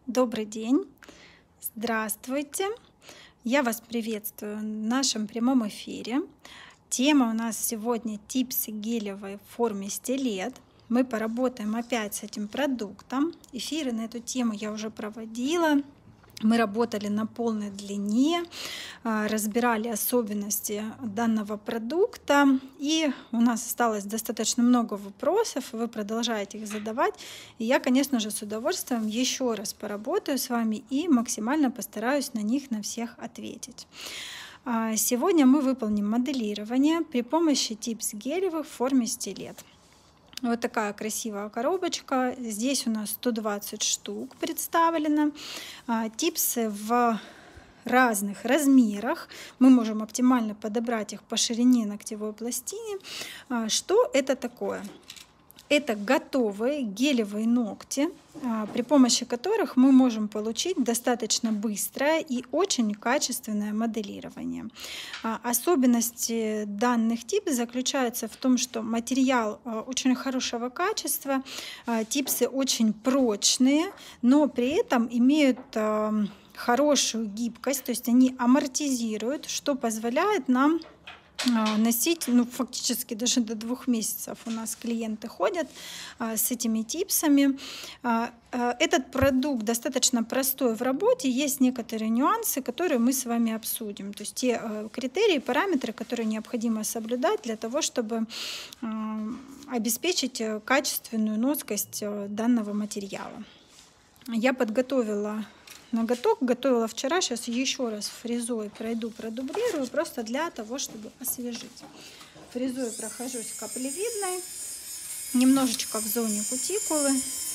Добрый день, здравствуйте. Я вас приветствую в нашем прямом эфире. Тема у нас сегодня типсы гелевой в форме стилет. Мы поработаем опять с этим продуктом. Эфиры на эту тему я уже проводила. Мы работали на полной длине, разбирали особенности данного продукта. И у нас осталось достаточно много вопросов, вы продолжаете их задавать. И я, конечно же, с удовольствием еще раз поработаю с вами и максимально постараюсь на них на всех ответить. Сегодня мы выполним моделирование при помощи типс гелевых в форме стилет. Вот такая красивая коробочка. Здесь у нас 120 штук представлено. Типсы в разных размерах. Мы можем оптимально подобрать их по ширине ногтевой пластины. Что это такое? Это готовые гелевые ногти, при помощи которых мы можем получить достаточно быстрое и очень качественное моделирование. Особенности данных типов заключаются в том, что материал очень хорошего качества, типсы очень прочные, но при этом имеют хорошую гибкость, то есть они амортизируют, что позволяет нам носить, фактически даже до 2 месяцев у нас клиенты ходят с этими типсами. Этот продукт достаточно простой в работе, есть некоторые нюансы, которые мы с вами обсудим. То есть те критерии, параметры, которые необходимо соблюдать для того, чтобы обеспечить качественную носкость данного материала. Я подготовила ноготок, готовила вчера, сейчас еще раз фрезой пройду, продублирую, просто для того, чтобы освежить. Фрезой прохожусь каплевидной, немножечко в зоне кутикулы.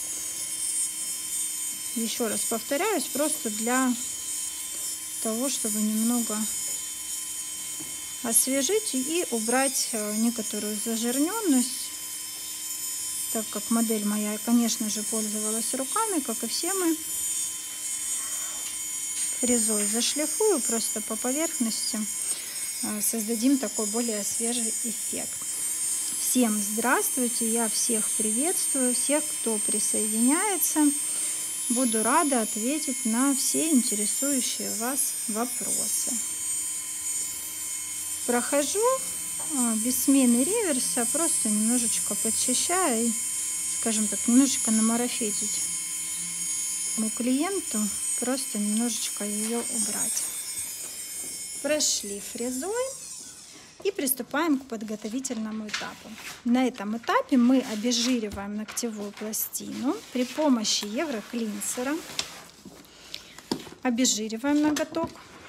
Еще раз повторяюсь, просто для того, чтобы немного освежить и убрать некоторую зажирненность, так как модель моя, конечно же, пользовалась руками, как и все мы. Фрезой зашлифую просто по поверхности, создадим такой более свежий эффект. Всем здравствуйте, я всех приветствую, всех, кто присоединяется. Буду рада ответить на все интересующие вас вопросы. Прохожу без смены реверса, просто немножечко подчищая и, скажем так, немножечко намарафетить моему клиенту. Просто немножечко ее убрать. Прошли фрезой и приступаем к подготовительному этапу. На этом этапе мы обезжириваем ногтевую пластину при помощи евроклинсера. Обезжириваем ноготок.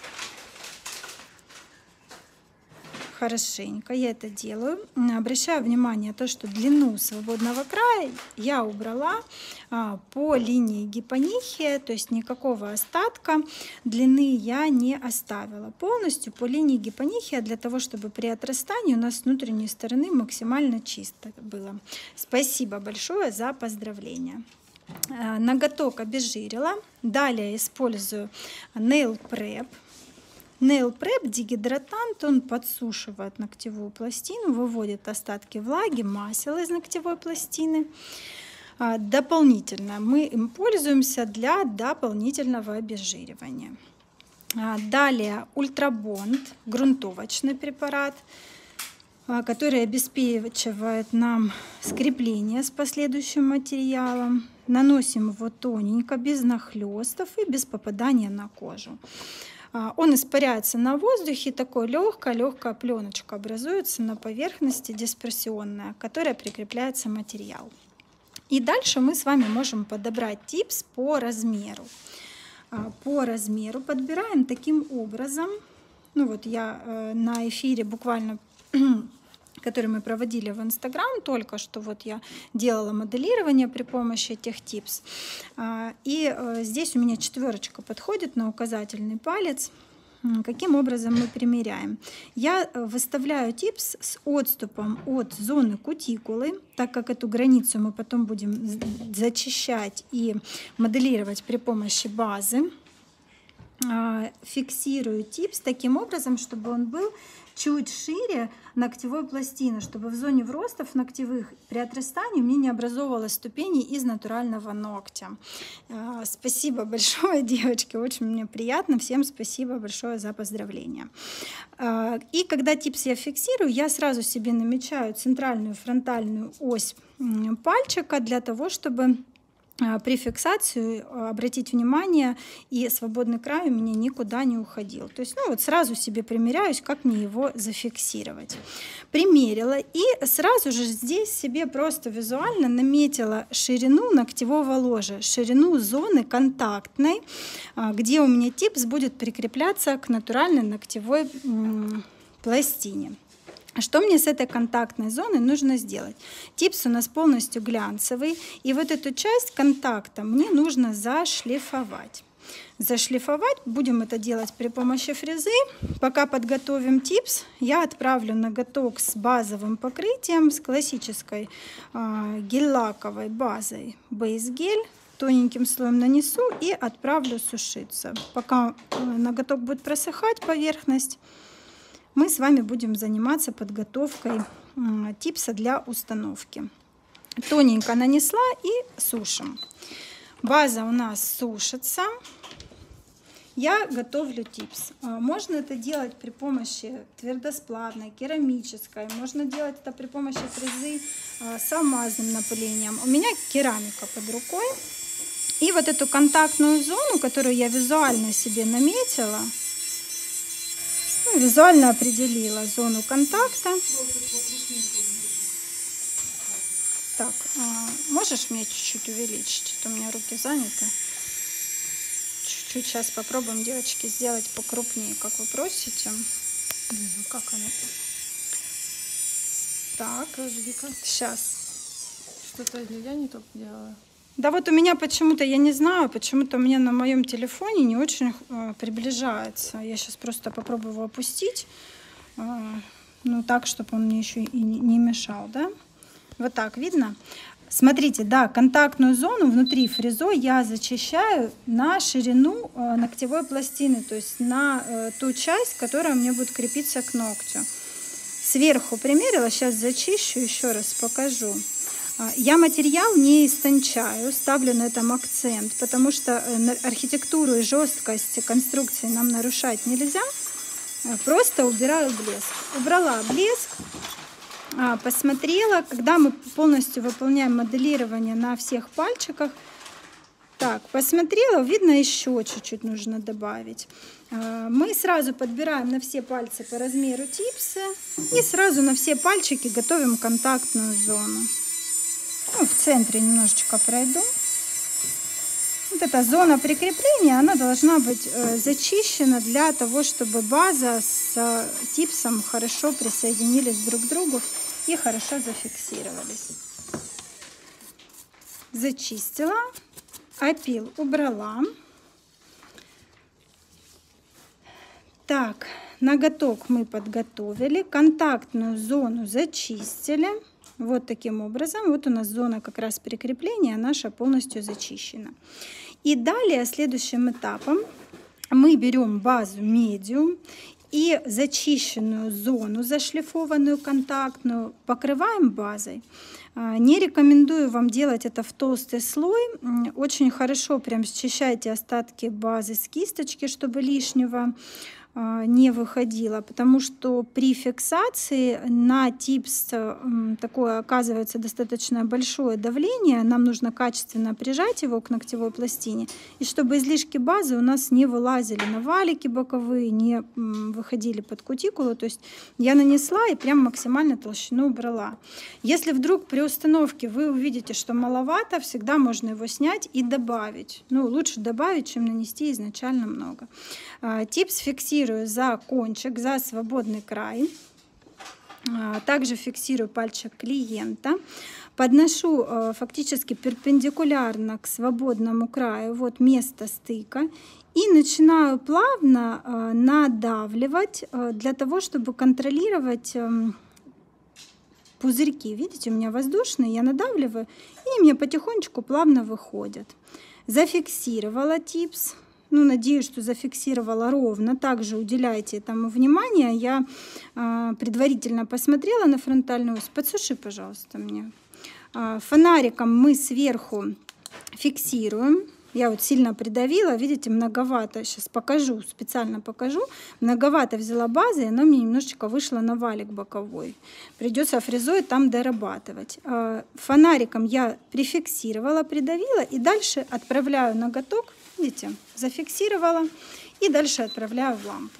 Хорошенько я это делаю. Обращаю внимание на то, что длину свободного края я убрала по линии гипонихия, то есть никакого остатка длины я не оставила. Полностью по линии гипонихия, для того, чтобы при отрастании у нас с внутренней стороны максимально чисто было. Спасибо большое за поздравления. Ноготок обезжирила. Далее использую Nail Prep. Nail Prep дегидратант, он подсушивает ногтевую пластину, выводит остатки влаги, масел из ногтевой пластины. Дополнительно мы им пользуемся для дополнительного обезжиривания. Далее Ультрабонд, грунтовочный препарат, который обеспечивает нам скрепление с последующим материалом. Наносим его тоненько, без нахлестов и без попадания на кожу. Он испаряется на воздухе, такой легкая пленочка образуется на поверхности дисперсионная, которая прикрепляется материал. И дальше мы с вами можем подобрать типс по размеру. По размеру подбираем таким образом. Вот я на эфире буквально, который мы проводили в Инстаграм, только что вот я делала моделирование при помощи этих типс. И здесь у меня 4 подходит на указательный палец. Каким образом мы примеряем? Я выставляю типс с отступом от зоны кутикулы, так как эту границу мы потом будем зачищать и моделировать при помощи базы. фиксирую типс таким образом, чтобы он был чуть шире ногтевой пластины, чтобы в зоне вростов ногтевых при отрастании у меня не образовывалось ступеней из натурального ногтя. Спасибо большое, девочки, очень мне приятно. Всем спасибо большое за поздравления. И когда типс я фиксирую, я сразу себе намечаю центральную фронтальную ось пальчика для того, чтобы при фиксации обратить внимание, и свободный край у меня никуда не уходил. То есть, вот сразу себе примеряюсь, как мне его зафиксировать. Примерила и сразу же здесь себе просто визуально наметила ширину ногтевого ложа, ширину зоны контактной, где у меня типс будет прикрепляться к натуральной ногтевой пластине. Что мне с этой контактной зоной нужно сделать? Типс у нас полностью глянцевый, и вот эту часть контакта мне нужно зашлифовать. Зашлифовать будем это делать при помощи фрезы. Пока подготовим типс, я отправлю ноготок с базовым покрытием, с классической гель-лаковой базой Base Gel. Тоненьким слоем нанесу и отправлю сушиться. Пока ноготок будет просыхать, поверхность, мы с вами будем заниматься подготовкой типса для установки. Тоненько нанесла и сушим. База у нас сушится. Я готовлю типс. Можно это делать при помощи твердосплавной, керамической. Можно делать это при помощи фрезы с алмазным напылением. У меня керамика под рукой. И вот эту контактную зону, которую я визуально себе наметила, визуально определила зону контакта. Так, можешь мне чуть-чуть увеличить? А то у меня руки заняты. Чуть-чуть сейчас попробуем, девочки, сделать покрупнее, как вы просите. Ну, как оно? Так, Вика. сейчас. Что-то я не так делала. Да вот у меня почему-то, я не знаю, почему-то у меня на моем телефоне не очень приближается. Я сейчас просто попробую его опустить, ну так, чтобы он мне еще и не мешал, да? Вот так, видно? Смотрите, да, контактную зону внутри фрезой я зачищаю на ширину ногтевой пластины, то есть на ту часть, которая мне будет крепиться к ногтю. Сверху примерила, сейчас зачищу, еще раз покажу. Я материал не истончаю, ставлю на этом акцент, потому что архитектуру и жесткость конструкции нам нарушать нельзя. Просто убираю блеск. Убрала блеск, посмотрела, когда мы полностью выполняем моделирование на всех пальчиках. Так, посмотрела, видно, еще чуть-чуть нужно добавить. Мы сразу подбираем на все пальцы по размеру типсы и сразу на все пальчики готовим контактную зону. В центре немножечко пройду. Вот эта зона прикрепления, она должна быть зачищена для того, чтобы база с типсом хорошо присоединились друг к другу и хорошо зафиксировались. Зачистила, опил убрала. Так, ноготок мы подготовили, контактную зону зачистили. Вот таким образом, вот у нас зона как раз прикрепления наша полностью зачищена. И далее, следующим этапом, мы берем базу медиум и зачищенную зону, зашлифованную контактную, покрываем базой. Не рекомендую вам делать это в толстый слой. Очень хорошо прям счищайте остатки базы с кисточки, чтобы лишнего не выходило, потому что при фиксации на типс такое оказывается достаточно большое давление, нам нужно качественно прижать его к ногтевой пластине, и чтобы излишки базы у нас не вылазили на валики боковые, не выходили под кутикулу, то есть я нанесла и прям максимально толщину убрала. Если вдруг при установке вы увидите, что маловато, всегда можно его снять и добавить. Ну, лучше добавить, чем нанести изначально много. Типс фиксирую за кончик, за свободный край. Также фиксирую пальчик клиента. Подношу фактически перпендикулярно к свободному краю, вот место стыка. И начинаю плавно надавливать для того, чтобы контролировать пузырьки. Видите, у меня воздушные, я надавливаю, и мне потихонечку плавно выходят. Зафиксировала типс. Ну, надеюсь, что зафиксировала ровно. Также уделяйте этому внимание. Я предварительно посмотрела на фронтальную ось. Подсуши, пожалуйста, мне. Фонариком мы сверху фиксируем. Я вот сильно придавила, видите, многовато. Сейчас покажу, специально покажу. Многовато взяла базы, и она мне немножечко вышла на валик боковой. Придется фрезой там дорабатывать. Фонариком я прификсировала, придавила и дальше отправляю ноготок. Видите, зафиксировала и дальше отправляю в лампу.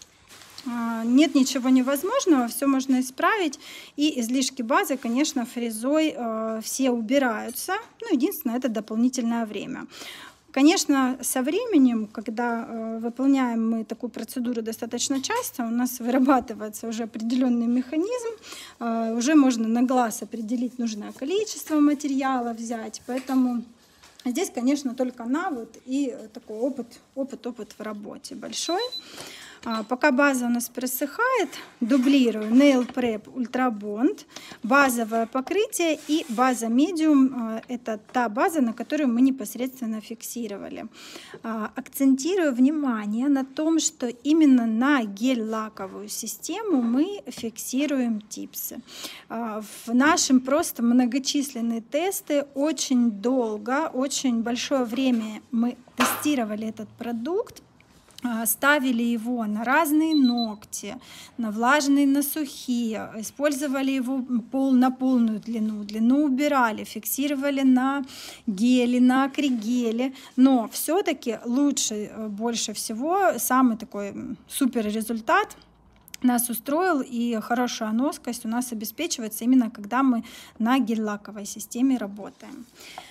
Нет ничего невозможного, все можно исправить. И излишки базы, конечно, фрезой все убираются. Ну, единственное, это дополнительное время. Конечно, со временем, когда выполняем мы такую процедуру достаточно часто, у нас вырабатывается уже определенный механизм, уже можно на глаз определить нужное количество материала взять. Поэтому здесь, конечно, только навык и такой опыт в работе большой. Пока база у нас просыхает, дублирую Nail Prep Ultra Bond, базовое покрытие и база Medium. Это та база, на которую мы непосредственно фиксировали. Акцентирую внимание на том, что именно на гель-лаковую систему мы фиксируем типсы. В нашем просто многочисленные тесты очень долго, очень большое время мы тестировали этот продукт. Ставили его на разные ногти, на влажные, на сухие, использовали его на полную длину убирали, фиксировали на геле, на акригеле, но все-таки лучше, больше всего, самый такой супер результат нас устроил, и хорошая носкость у нас обеспечивается именно когда мы на гель-лаковой системе работаем.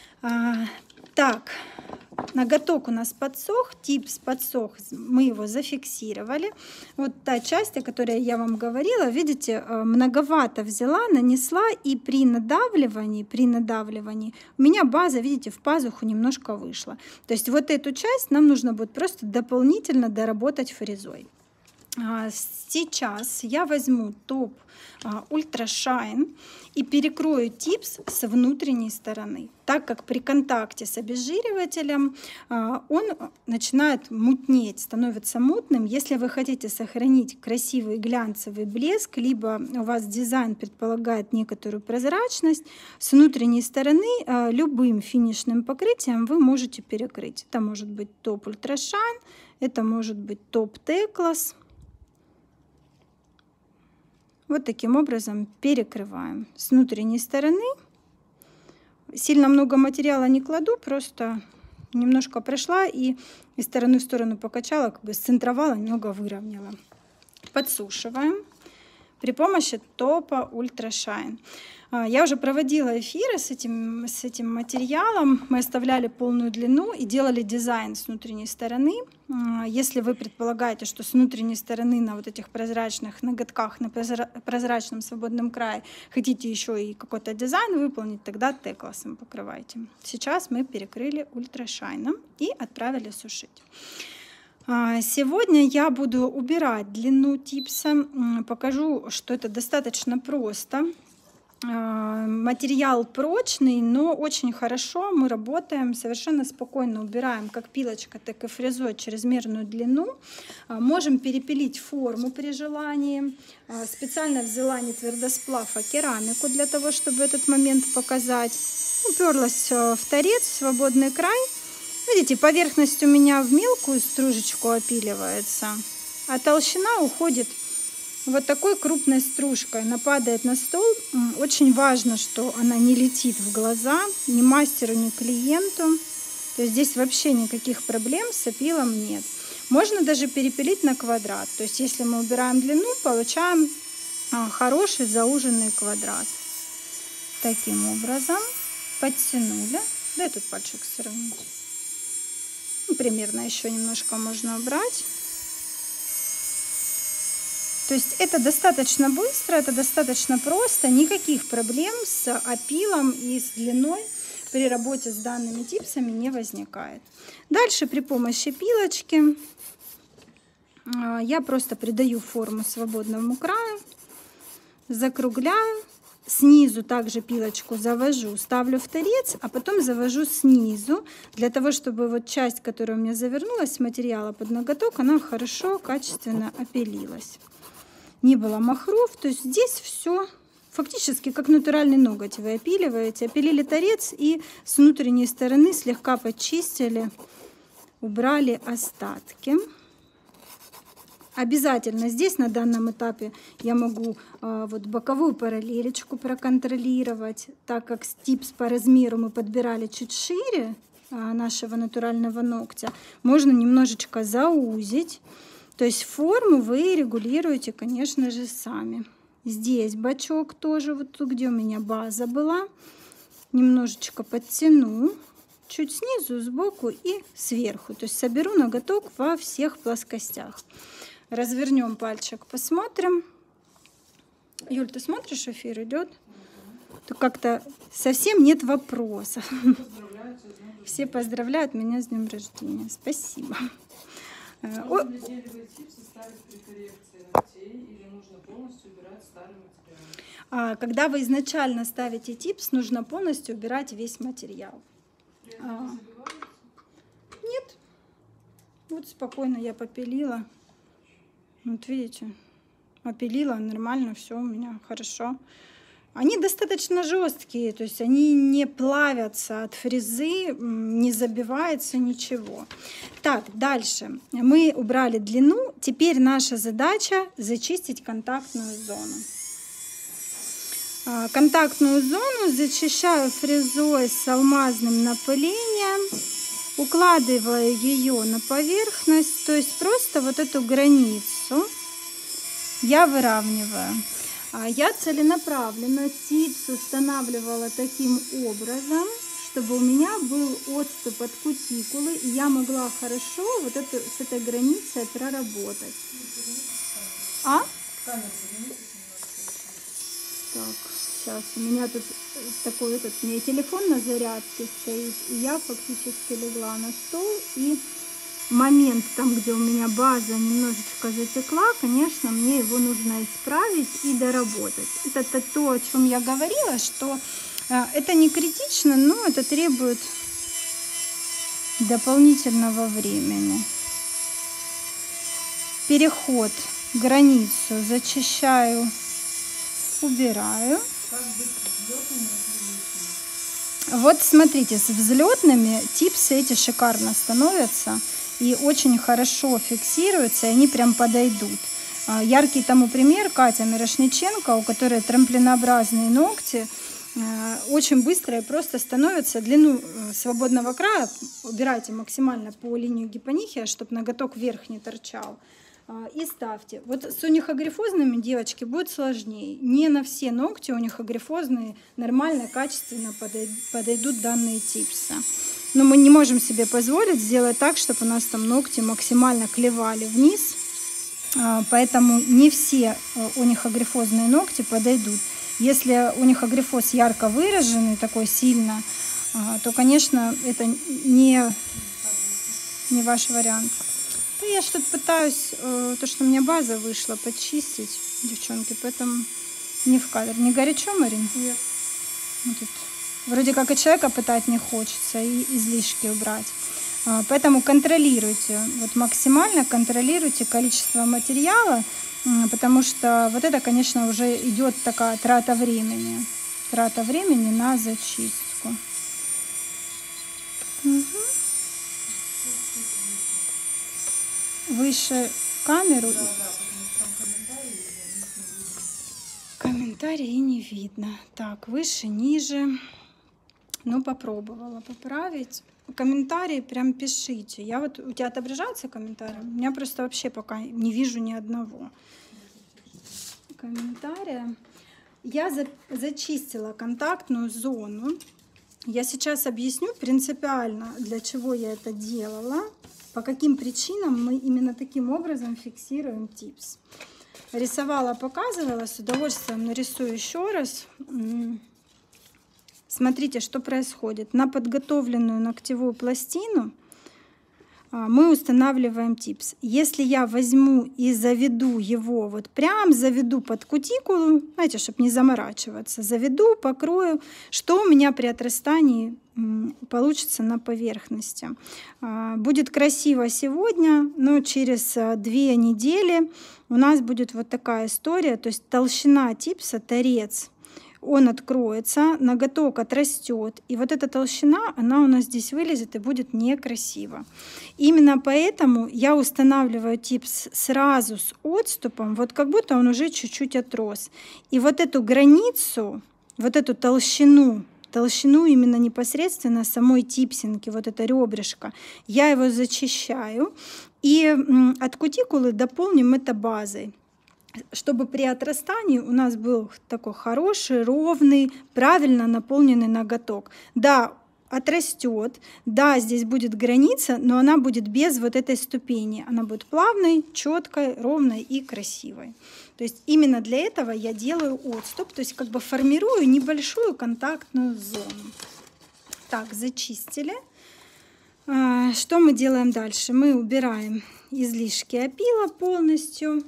Так, ноготок у нас подсох, типс подсох, мы его зафиксировали. Вот та часть, о которой я вам говорила, видите, многовато взяла, нанесла, и при надавливании у меня база, видите, в пазуху немножко вышла. То есть вот эту часть нам нужно будет просто дополнительно доработать фрезой. Сейчас я возьму топ Ultra Shine и перекрою типс с внутренней стороны, так как при контакте с обезжиривателем он начинает мутнеть, становится мутным. Если вы хотите сохранить красивый глянцевый блеск, либо у вас дизайн предполагает некоторую прозрачность, с внутренней стороны любым финишным покрытием вы можете перекрыть. Это может быть топ Ultra Shine, это может быть топ Teclas. Вот таким образом перекрываем с внутренней стороны. Сильно много материала не кладу, просто немножко прошла и из стороны в сторону покачала, как бы сцентровала, немного выровняла. Подсушиваем при помощи топа Ultra Shine. Я уже проводила эфиры с этим материалом. Мы оставляли полную длину и делали дизайн с внутренней стороны. Если вы предполагаете, что с внутренней стороны на вот этих прозрачных ноготках, на прозрачном свободном крае хотите еще и какой-то дизайн выполнить, тогда текласом покрывайте. Сейчас мы перекрыли Ultra Shine и отправили сушить. Сегодня я буду убирать длину типса. Покажу, что это достаточно просто. Материал прочный, но очень хорошо мы работаем, совершенно спокойно убираем как пилочка, так и фрезой чрезмерную длину. Можем перепилить форму при желании. Специально взяла не твердосплав, а керамику для того, чтобы этот момент показать. Уперлась в торец, в свободный край. Видите, поверхность у меня в мелкую стружечку опиливается, а толщина уходит вот такой крупной стружкой. Она падает на стол. Очень важно, что она не летит в глаза ни мастеру, ни клиенту. То есть здесь вообще никаких проблем с опилом нет. Можно даже перепилить на квадрат. То есть если мы убираем длину, получаем хороший зауженный квадрат. Таким образом подтянули. Дай тут пальчик сравнить. Примерно еще немножко можно убрать. То есть это достаточно быстро, это достаточно просто, никаких проблем с опилом и с длиной при работе с данными типсами не возникает. Дальше при помощи пилочки я просто придаю форму свободному краю, закругляю, снизу также пилочку завожу, ставлю в торец, а потом завожу снизу, для того, чтобы вот часть, которая у меня завернулась с материала под ноготок, она хорошо, качественно опилилась. Не было махров, то есть здесь все фактически как натуральный ноготь вы опиливаете. Опилили торец и с внутренней стороны слегка почистили, убрали остатки. Обязательно здесь на данном этапе я могу вот боковую параллелечку проконтролировать, так как типс по размеру мы подбирали чуть шире нашего натурального ногтя, можно немножечко заузить. То есть форму вы регулируете, конечно же, сами. Здесь бочок тоже, вот тут, где у меня база была, немножечко подтяну, чуть снизу, сбоку и сверху. То есть соберу ноготок во всех плоскостях. Развернем пальчик, посмотрим. Юль, ты смотришь, эфир идет? То как-то совсем нет вопросов. Все поздравляют меня с днем рождения. Спасибо. Можно ли гелевые типсы ставить при коррекции ногтей или нужно полностью убирать старый материал? Когда вы изначально ставите типс, нужно полностью убирать весь материал. Нет. Вот спокойно я попилила. Вот видите, опилила нормально, все у меня хорошо. Они достаточно жесткие, то есть они не плавятся от фрезы, не забивается ничего. Так, дальше. Мы убрали длину. Теперь наша задача зачистить контактную зону. Контактную зону зачищаю фрезой с алмазным напылением, укладываю ее на поверхность, то есть просто вот эту границу я выравниваю. Я целенаправленно типс устанавливала таким образом, чтобы у меня был отступ от кутикулы, и я могла хорошо вот эту, с этой границей проработать. Так, сейчас у меня тут такой у меня телефон на зарядке стоит, и я фактически легла на стол, и момент там, где у меня база немножечко затекла, конечно, мне его нужно исправить и доработать. Это то, о чем я говорила, что это не критично, но это требует дополнительного времени. Переход, границу зачищаю, убираю. Вот смотрите, с взлетными типсы эти шикарно становятся и очень хорошо фиксируются, и они прям подойдут. Яркий тому пример Катя Мирошниченко, у которой трамплинообразные ногти, очень быстро и просто становятся. Длину свободного края убирайте максимально по линию гипонихия, чтобы ноготок вверх не торчал. И ставьте. Вот с унихогрифозными, девочки, будет сложнее. Не на все ногти унихогрифозные нормально, качественно подойдут данные типсы. Но мы не можем себе позволить сделать так, чтобы у нас там ногти максимально клевали вниз. Поэтому не все унихогрифозные ногти подойдут. Если унихогрифоз ярко выраженный, такой сильно, то, конечно, это не ваш вариант. Я что-то пытаюсь, то, что у меня база вышла, почистить, девчонки, поэтому не в кадр. Не горячо, Марин? Нет. Вот тут. Вроде как и человека пытать не хочется, и излишки убрать. Поэтому контролируйте, вот максимально контролируйте количество материала, потому что вот это, конечно, уже идет такая трата времени на зачистку. Угу. Выше камеру. Комментарии не видно. Так, выше, ниже. Ну, попробовала поправить. Комментарии прям пишите. Я вот, у тебя отображаются комментарии? У меня просто вообще пока не вижу ни одного комментария. Я зачистила контактную зону. Я сейчас объясню принципиально, для чего я это делала. По каким причинам мы именно таким образом фиксируем типс. Рисовала, показывала, с удовольствием нарисую еще раз. Смотрите, что происходит. На подготовленную ногтевую пластину мы устанавливаем типс. Если я возьму и заведу его, вот прям заведу под кутикулу, знаете, чтобы не заморачиваться, заведу, покрою, что у меня при отрастании получится на поверхности. Будет красиво сегодня, но через 2 недели у нас будет вот такая история, то есть толщина типса, торец, он откроется, ноготок отрастет, и вот эта толщина, она у нас здесь вылезет и будет некрасиво. Именно поэтому я устанавливаю типс сразу с отступом, вот как будто он уже чуть-чуть отрос. И вот эту границу, вот эту толщину именно непосредственно самой типсинки, вот это ребрышко, я его зачищаю, и от кутикулы дополним это базой, чтобы при отрастании у нас был такой хороший, ровный, правильно наполненный ноготок. Да, отрастет, да, здесь будет граница, но она будет без вот этой ступени. Она будет плавной, четкой, ровной и красивой. То есть именно для этого я делаю отступ, то есть как бы формирую небольшую контактную зону. Так, зачистили. Что мы делаем дальше? Мы убираем излишки опила полностью.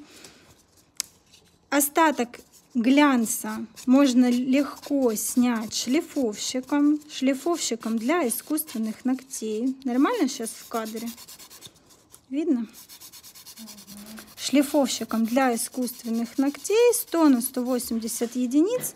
Остаток глянца можно легко снять шлифовщиком. Шлифовщиком для искусственных ногтей. Нормально сейчас в кадре? Видно? Шлифовщиком для искусственных ногтей 100 на 180 единиц.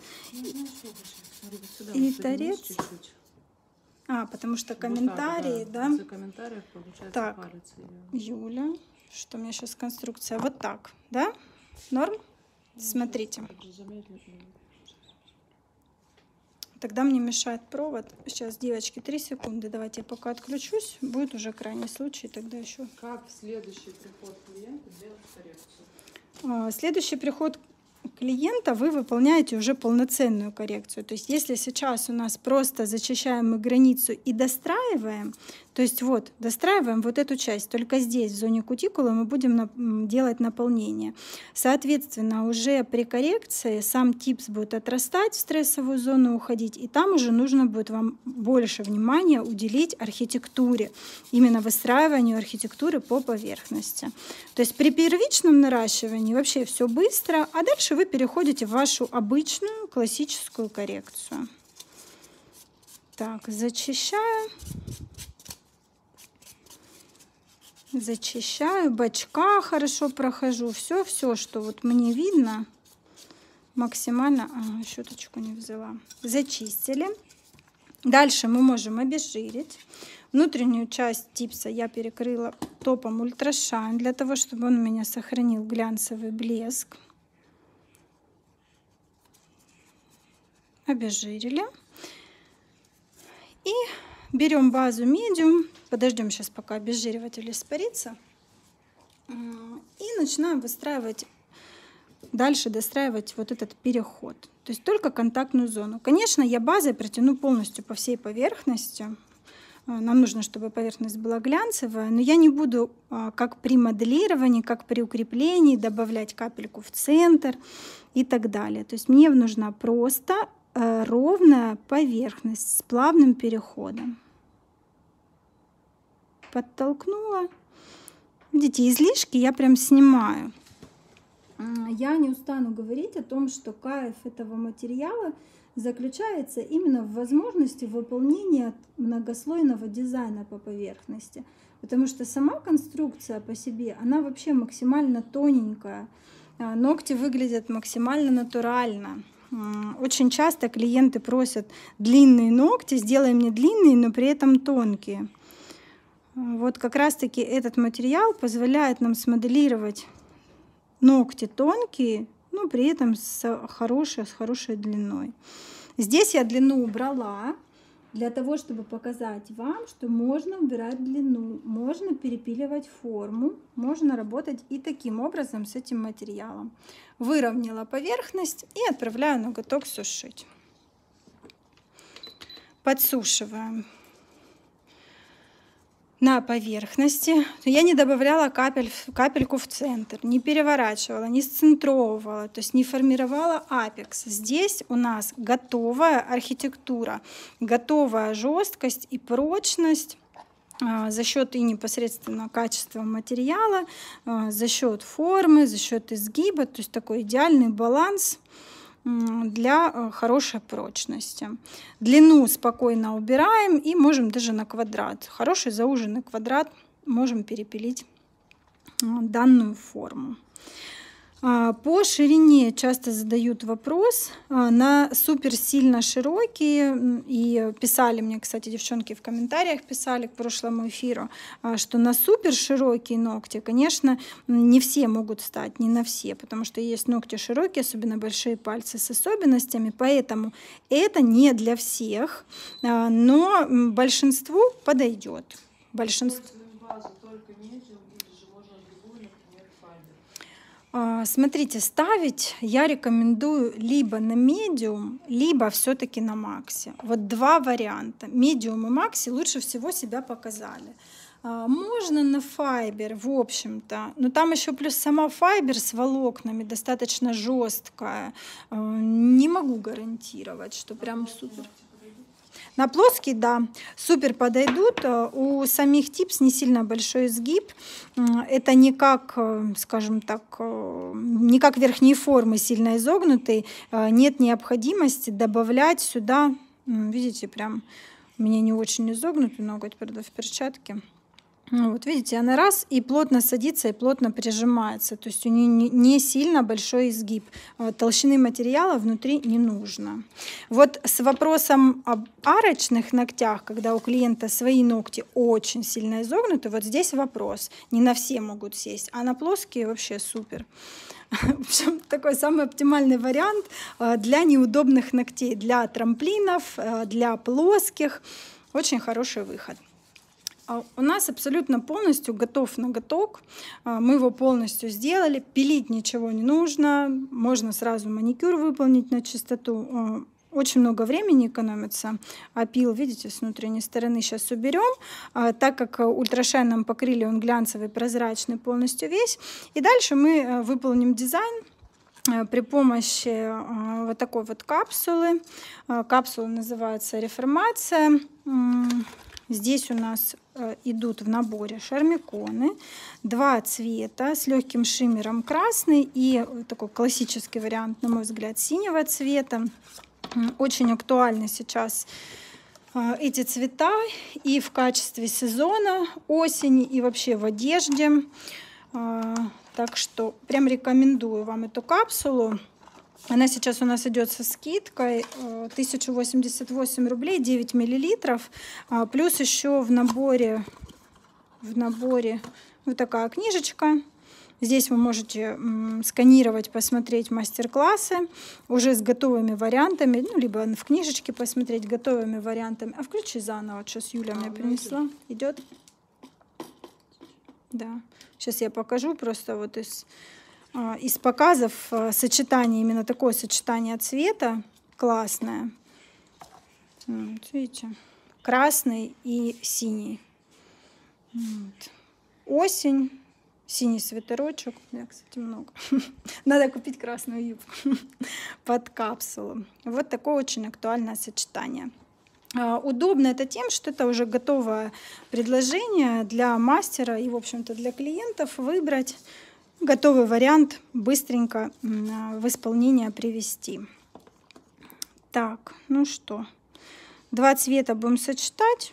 И торец. Потому что комментарии, вот да? За комментариев получается так, палец. Юля, что у меня сейчас конструкция? Вот так, да? Норм? Смотрите. Тогда мне мешает провод. Сейчас, девочки, 3 секунды. Давайте я пока отключусь. Будет уже крайний случай, тогда еще. Как в следующий приход клиента делать коррекцию? Следующий приход клиента вы выполняете уже полноценную коррекцию. То есть если сейчас у нас просто зачищаем мы границу и достраиваем, то есть вот достраиваем вот эту часть, только здесь, в зоне кутикулы, мы будем делать наполнение. Соответственно, уже при коррекции сам типс будет отрастать, в стрессовую зону уходить, и там уже нужно будет вам больше внимания уделить архитектуре, именно выстраиванию архитектуры по поверхности. То есть при первичном наращивании вообще все быстро, а дальше вы переходите в вашу обычную классическую коррекцию. Так, зачищаю. Зачищаю, бочка хорошо прохожу. Все, что вот мне видно, максимально... щеточку не взяла. Зачистили. Дальше мы можем обезжирить. Внутреннюю часть типса я перекрыла топом ультрашайн, для того, чтобы он у меня сохранил глянцевый блеск. Обезжирили. И берем базу медиум. Подождем сейчас, пока обезжириватель испарится. И начинаем выстраивать, дальше достраивать вот этот переход. То есть только контактную зону. Конечно, я базой протяну полностью по всей поверхности. Нам нужно, чтобы поверхность была глянцевая, но я не буду, как при моделировании, как при укреплении, добавлять капельку в центр и так далее. То есть мне нужна просто ровная поверхность с плавным переходом. Подтолкнула. Видите, излишки я прям снимаю. Я не устану говорить о том, что кайф этого материала заключается именно в возможности выполнения многослойного дизайна по поверхности. Потому что сама конструкция по себе, она вообще максимально тоненькая. Ногти выглядят максимально натурально. Очень часто клиенты просят длинные ногти, сделай мне длинные, но при этом тонкие. Вот как раз-таки этот материал позволяет нам смоделировать ногти тонкие, но при этом с хорошей длиной. Здесь я длину убрала для того, чтобы показать вам, что можно убирать длину, можно перепиливать форму, можно работать и таким образом с этим материалом. Выровняла поверхность и отправляю ноготок сушить. Подсушиваем на поверхности. Я не добавляла капельку в центр, не переворачивала, не сцентровывала, то есть не формировала апекс. Здесь у нас готовая архитектура, готовая жесткость и прочность за счет и непосредственно качества материала, за счет формы, за счет изгиба, то есть такой идеальный баланс для хорошей прочности. Длину спокойно убираем и можем даже на квадрат. Хороший зауженный квадрат можем перепилить данную форму. По ширине часто задают вопрос на супер сильно широкие, и писали мне, кстати, девчонки в комментариях писали к прошлому эфиру, что на супер широкие ногти, конечно, не все могут стать, не на все, потому что есть ногти широкие, особенно большие пальцы с особенностями, поэтому это не для всех, но большинству подойдет. Большинству. Смотрите, ставить я рекомендую либо на медиум, либо все-таки на макси. Вот два варианта. Медиум и макси лучше всего себя показали. Можно на файбер, в общем-то, но там еще плюс сама файбер с волокнами достаточно жесткая. Не могу гарантировать, что прям супер. На плоский, да, супер подойдут. У самих типс не сильно большой изгиб. Это не как, скажем так, не как верхние формы сильно изогнутые. Нет необходимости добавлять сюда, видите, прям у меня не очень изогнутый ноготь, правда, в перчатке. Вот видите, она раз и плотно садится, и плотно прижимается. То есть у нее не сильно большой изгиб. Толщины материала внутри не нужно. Вот с вопросом об арочных ногтях, когда у клиента свои ногти очень сильно изогнуты, вот здесь вопрос. Не на все могут сесть, а на плоские вообще супер. В общем, такой самый оптимальный вариант для неудобных ногтей, для трамплинов, для плоских. Очень хороший выход. У нас абсолютно полностью готов ноготок. Мы его полностью сделали. Пилить ничего не нужно. Можно сразу маникюр выполнить на чистоту. Очень много времени экономится. Опил, видите, с внутренней стороны сейчас уберем. Так как ультрашайн нам покрыли, он глянцевый, прозрачный полностью весь. И дальше мы выполним дизайн при помощи вот такой вот капсулы. Капсула называется «Реформация». Здесь у нас идут в наборе шармиконы, два цвета с легким шиммером красный и такой классический вариант, на мой взгляд, синего цвета. Очень актуальны сейчас эти цвета и в качестве сезона, осени, и вообще в одежде. Так что прям рекомендую вам эту капсулу. Она сейчас у нас идет со скидкой 1088 рублей, 9 миллилитров. Плюс еще в наборе вот такая книжечка. Здесь вы можете сканировать, посмотреть мастер-классы уже с готовыми вариантами, ну, либо в книжечке посмотреть готовыми вариантами. А включи заново, сейчас Юля мне принесла. Идет? Да. Сейчас я покажу просто вот из показов сочетание, именно такое сочетание цвета классное. Вот, видите, красный и синий. Вот. Осень, синий свитерочек. У меня, кстати, много. Надо купить красную юбку под капсулу. Вот такое очень актуальное сочетание. Удобно это тем, что это уже готовое предложение для мастера и, в общем-то, для клиентов выбрать готовый вариант, быстренько в исполнение привести. Так, ну что, два цвета будем сочетать,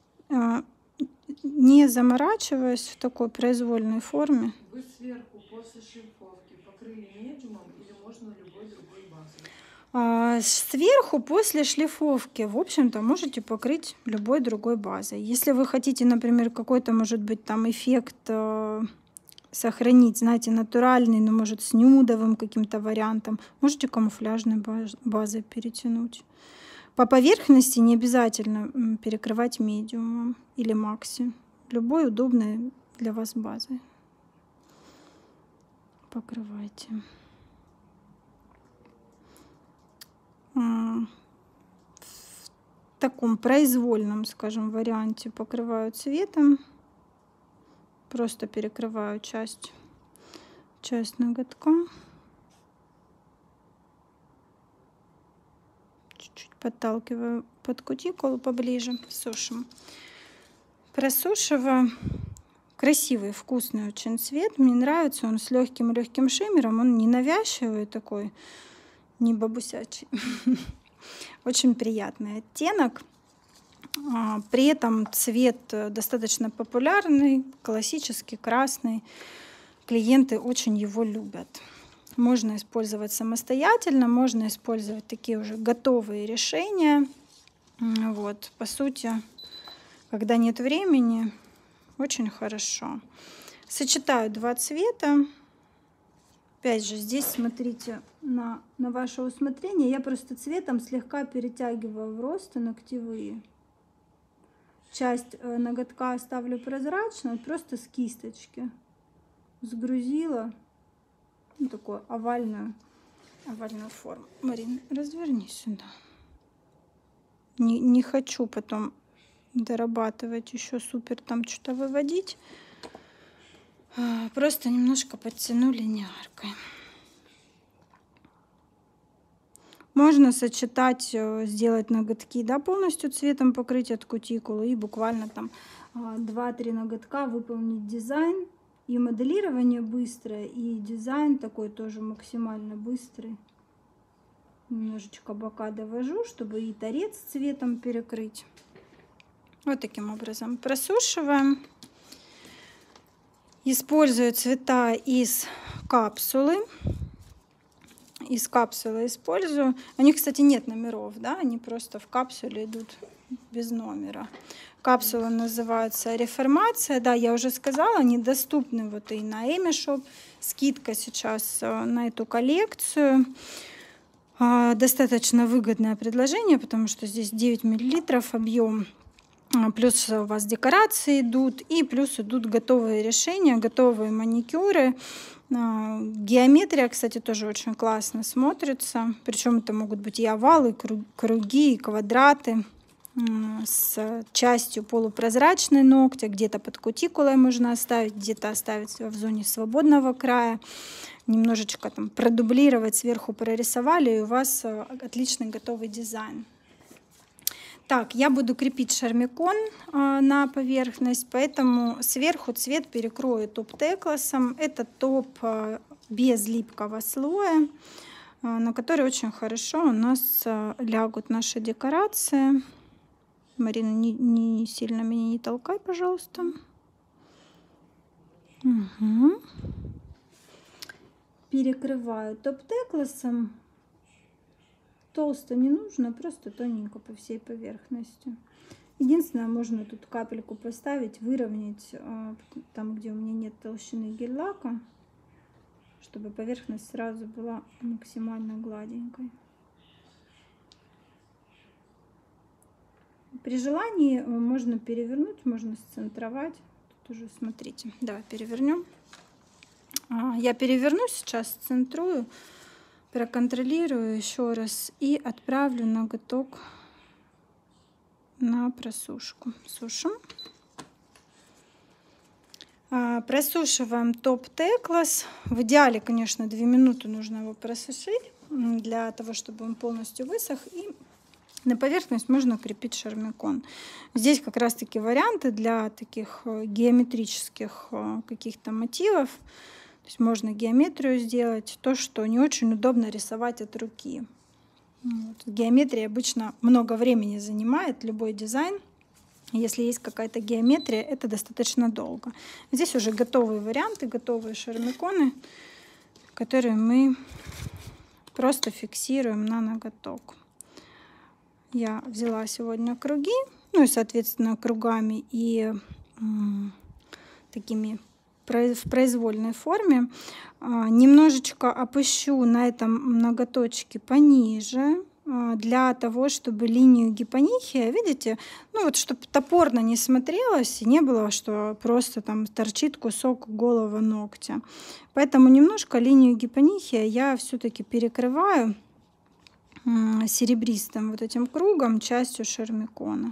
не заморачиваясь в такой произвольной форме. Вы сверху после шлифовки покрыли медиумом или можно любой другой базой? Сверху после шлифовки, в общем-то, можете покрыть любой другой базой. Если вы хотите, например, какой-то, может быть, там эффект сохранить, знаете, натуральный, но может с нюдовым каким-то вариантом, можете камуфляжной базой перетянуть. По поверхности не обязательно перекрывать медиумом или макси. Любой удобной для вас базой покрывайте. В таком произвольном, скажем, варианте покрываю цветом. Просто перекрываю часть ноготка. Чуть-чуть подталкиваю под кутикулу поближе, сушим просушиваю. Красивый, вкусный очень цвет. Мне нравится. Он с легким шиммером. Он не навязчивый такой, не бабусячий. Очень приятный оттенок. При этом цвет достаточно популярный, классический, красный. Клиенты очень его любят. Можно использовать самостоятельно, можно использовать такие уже готовые решения. Вот, по сути, когда нет времени, очень хорошо. Сочетаю два цвета. Опять же, здесь смотрите на ваше усмотрение. Я просто цветом слегка перетягиваю вросты ногтевые. Часть ноготка оставлю прозрачной, просто с кисточки. Сгрузила такую овальную форму. Марин, разверни сюда. Не хочу потом дорабатывать еще супер там что-то выводить. Просто немножко подтяну линейкой. Можно сочетать, сделать ноготки, да, полностью цветом покрыть от кутикулы и буквально там 2-3 ноготка выполнить дизайн. И моделирование быстрое, и дизайн такой тоже максимально быстрый. Немножечко бока довожу, чтобы и торец цветом перекрыть. Вот таким образом просушиваем. Использую цвета из капсулы. Из капсулы использую. У них, кстати, нет номеров, да, они просто в капсуле идут без номера. Капсула называется «Реформация». Да, я уже сказала, они доступны вот и на Эмишоп. Скидка сейчас на эту коллекцию. Достаточно выгодное предложение, потому что здесь 9 мл объем. Плюс у вас декорации идут, и плюс идут готовые решения, готовые маникюры. Геометрия, кстати, тоже очень классно смотрится. Причем это могут быть и овалы, и круги, и квадраты. С частью полупрозрачной ногтя, где-то под кутикулой можно оставить, где-то оставить в зоне свободного края, немножечко там продублировать, сверху прорисовали, и у вас отличный готовый дизайн. Так, я буду крепить шармикон на поверхность, поэтому сверху цвет перекрою топ-текласом. Это топ без липкого слоя, на который очень хорошо у нас лягут наши декорации. Марина, не сильно меня не толкай, пожалуйста. Угу. Перекрываю топ-текласом. Толсто не нужно, просто тоненько по всей поверхности. Единственное, можно тут капельку поставить, выровнять там, где у меня нет толщины гель-лака, чтобы поверхность сразу была максимально гладенькой. При желании можно перевернуть, можно сцентровать. Тут уже смотрите. Давай перевернем. Я переверну сейчас, сцентрую, проконтролирую еще раз и отправлю ноготок на просушку. Сушим. Просушиваем топ-теклас. В идеале, конечно, 2 минуты нужно его просушить для того, чтобы он полностью высох. И на поверхность можно крепить шармикон. Здесь как раз таки варианты для таких геометрических каких-то мотивов. То есть можно геометрию сделать, то, что не очень удобно рисовать от руки. Вот. Геометрия обычно много времени занимает, любой дизайн. Если есть какая-то геометрия, это достаточно долго. Здесь уже готовые варианты, готовые шармиконы, которые мы просто фиксируем на ноготок. Я взяла сегодня круги, ну и, соответственно, кругами и такими в произвольной форме. Немножечко опущу на этом ноготочке пониже, для того, чтобы линию гипонихия, видите, ну вот, чтобы топорно не смотрелось и не было, что просто там торчит кусок голого ногтя. Поэтому немножко линию гипонихия я все-таки перекрываю серебристым вот этим кругом, частью шармикона.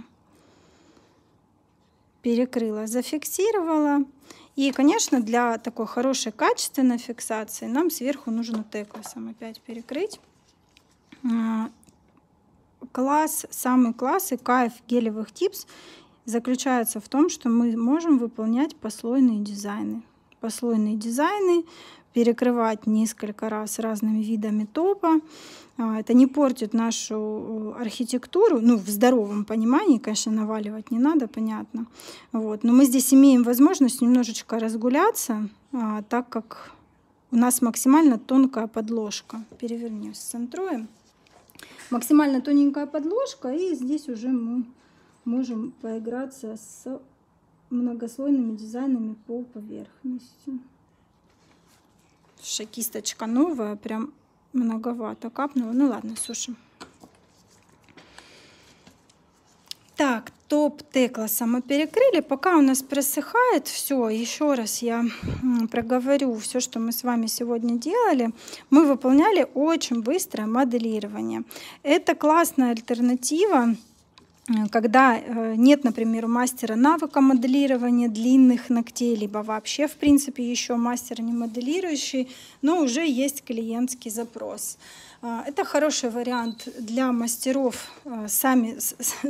Перекрыла, зафиксировала. И, конечно, для такой хорошей качественной фиксации нам сверху нужно текласом опять перекрыть. Класс, самый класс и кайф гелевых типс заключается в том, что мы можем выполнять послойные дизайны. Послойные дизайны, перекрывать несколько раз разными видами топа. Это не портит нашу архитектуру, ну, в здоровом понимании, конечно, наваливать не надо, понятно. Вот. Но мы здесь имеем возможность немножечко разгуляться, так как у нас максимально тонкая подложка. Перевернем, сцентруем. Максимально тоненькая подложка, и здесь уже мы можем поиграться с многослойными дизайнами по поверхности. Кисточка новая, прям многовато капнула. Ну ладно, сушим. Так, топ Т-класса мы перекрыли. Пока у нас просыхает все, еще раз я проговорю все, что мы с вами сегодня делали. Мы выполняли очень быстрое моделирование. Это классная альтернатива, когда нет, например, у мастера навыка моделирования длинных ногтей, либо вообще, в принципе, еще мастер не моделирующий, но уже есть клиентский запрос. Это хороший вариант для мастеров сами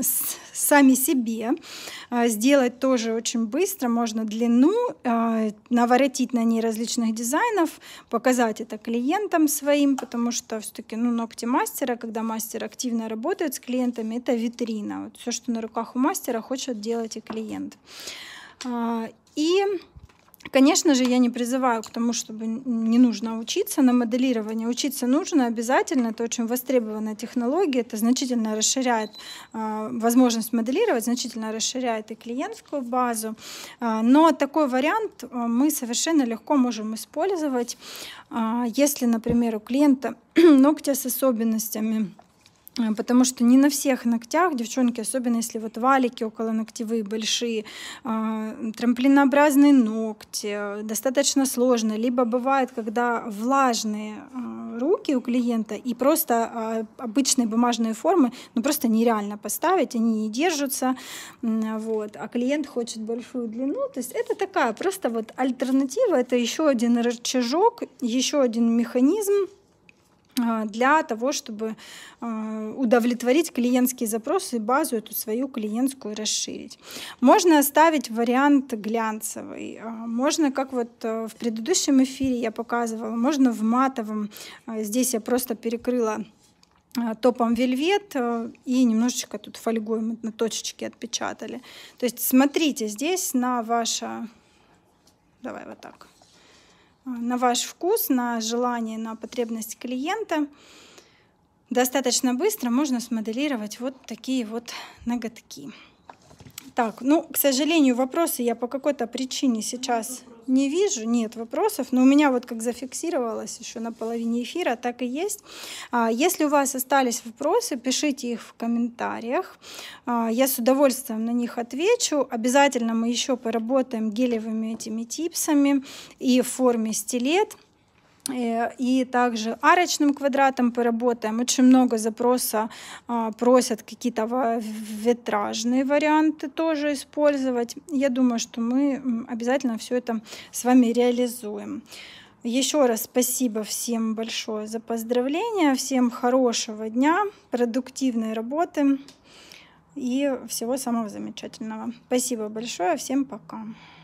себе. Сделать тоже очень быстро. Можно длину, наворотить на ней различных дизайнов, показать это клиентам своим, потому что все-таки ногти мастера, когда мастер активно работает с клиентами, это витрина. Вот все, что на руках у мастера, хочет делать и клиент. И конечно же, я не призываю к тому, чтобы не нужно учиться на моделирование. Учиться нужно обязательно, это очень востребованная технология, это значительно расширяет возможность моделировать, значительно расширяет и клиентскую базу. Но такой вариант мы совершенно легко можем использовать, если, например, у клиента ногти с особенностями. Потому что не на всех ногтях, девчонки, особенно если вот валики околоногтевые большие, трамплинообразные ногти, достаточно сложно. Либо бывает, когда влажные руки у клиента и просто обычные бумажные формы, просто нереально поставить, они не держатся, вот, а клиент хочет большую длину. То есть это такая просто вот альтернатива, это еще один рычажок, еще один механизм для того, чтобы удовлетворить клиентские запросы и базу эту свою клиентскую расширить. Можно оставить вариант глянцевый, можно, как вот в предыдущем эфире я показывала, можно в матовом. Здесь я просто перекрыла топом вельвет и немножечко тут фольгой мы на точечки отпечатали. То есть смотрите здесь на ваше... Давай вот так. На ваш вкус, на желание, на потребность клиента. Достаточно быстро можно смоделировать вот такие вот ноготки. Так, к сожалению, вопросы я по какой-то причине сейчас не вижу. Нет вопросов, но у меня вот как зафиксировалось еще на половине эфира, так и есть. Если у вас остались вопросы, пишите их в комментариях. Я с удовольствием на них отвечу. Обязательно мы еще поработаем гелевыми этими типсами и в форме стилет. И также арочным квадратом поработаем. Очень много запроса просят какие-то витражные варианты тоже использовать. Я думаю, что мы обязательно все это с вами реализуем. Еще раз спасибо всем большое за поздравления. Всем хорошего дня, продуктивной работы и всего самого замечательного. Спасибо большое. Всем пока.